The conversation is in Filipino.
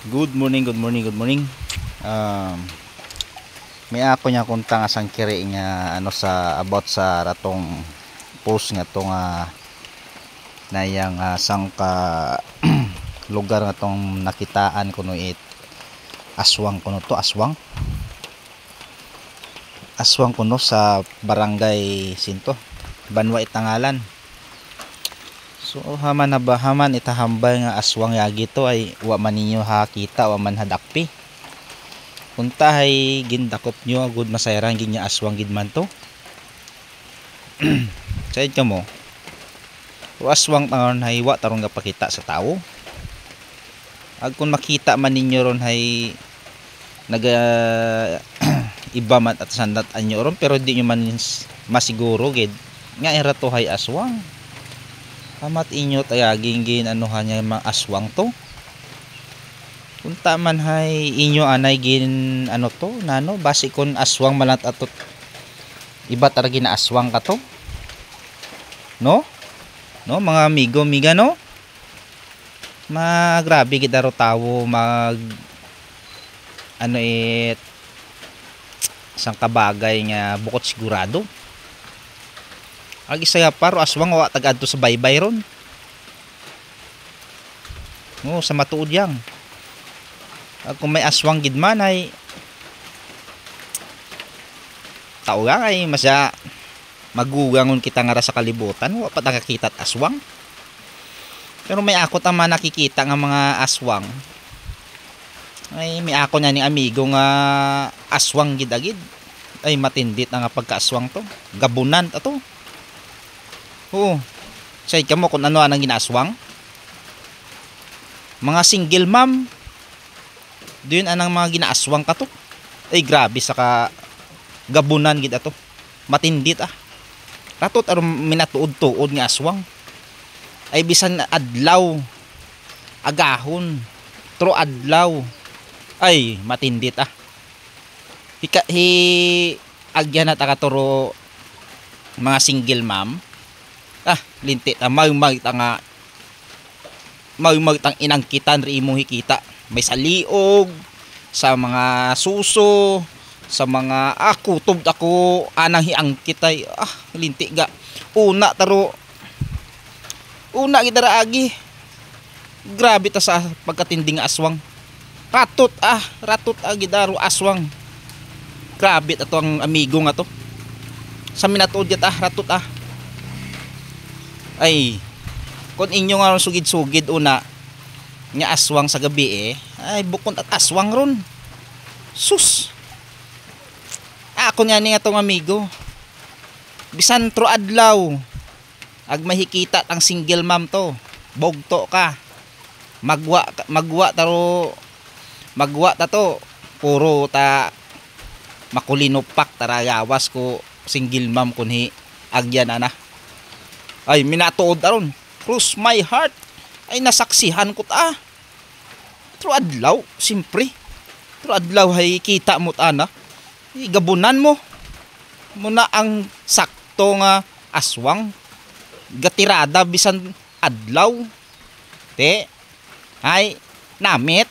Good morning, good morning, good morning. Um, may ako niya kuntang asang kiri nga ano sa about sa ratong post nga to nga nayang sang ka lugar nga tong nakitaan kuno it aswang kuno to aswang kuno sa barangay Sinto Banwa Itangalan. So haman na ba haman itahambay nga aswang yagi to ay wa man ninyo hakita wa man hadakpi. Punta ay gindakop nyo agud masayran gid nga aswang gid man to. Sayad ka mo. O aswang tangon hay wa tarong gapakita sa tao. Ag kung makita man ninyo ron hay naga iba man at sandat anyo ron pero di nyo man masiguro gid nga era to hay aswang. Amat inyo tayaging gin anuhan niya mga aswang to. Kunta man hay inyo anay gin ano to nano basi kon aswang malat atot iba taragi na aswang ka to no mga amigo miga no magrabe gid aro tawo mag ano sang kabagay nga bukod sigurado ag isaya paro aswang wa tagadto sa baybay ron no sa matuod yang kung may aswang gid man ay tao nga ay masya magugangon kita nga sa kalibutan wa pa nakakita at aswang pero may ako tama nakikita nga mga aswang ay may ako nya ni amigo nga aswang gid agid ay matindit nga pagkaaswang to gabunan ato oo say kamo kung ano anang ginaaswang mga single mom doon anang mga ginaaswang ka to ay grabe saka gabunan gid ato matindit ratot aron minatuod-tuod nga aswang ay bisan adlaw agahon tro adlaw ay matindit agyan at akaturo mga single mom lintit magtang inangkitan ri imong hikita may saliog sa mga suso sa mga kutob ako anang hiangkit ay linti ga una gidara agi grabe ta sa pagkatinding aswang ratot gidaro aswang grabe ato ang amigo nga to sa minatuod yata ratot ay kung inyo nga sugid-sugid una nga aswang sa gabi ay bukod at aswang ron sus ako nga ni nga tong amigo bisan tro adlaw ag mahikita ang single mom to bogto ka magwa ta to puro ta makulinopak tarayawas ko single mom kunhi agyan ana ay minatuod aron cross my heart ay nasaksihan ko tro adlaw simpre tro adlaw hay kita mo gabunan mo muna ang sakto nga aswang gatirada bisan adlaw te ay namit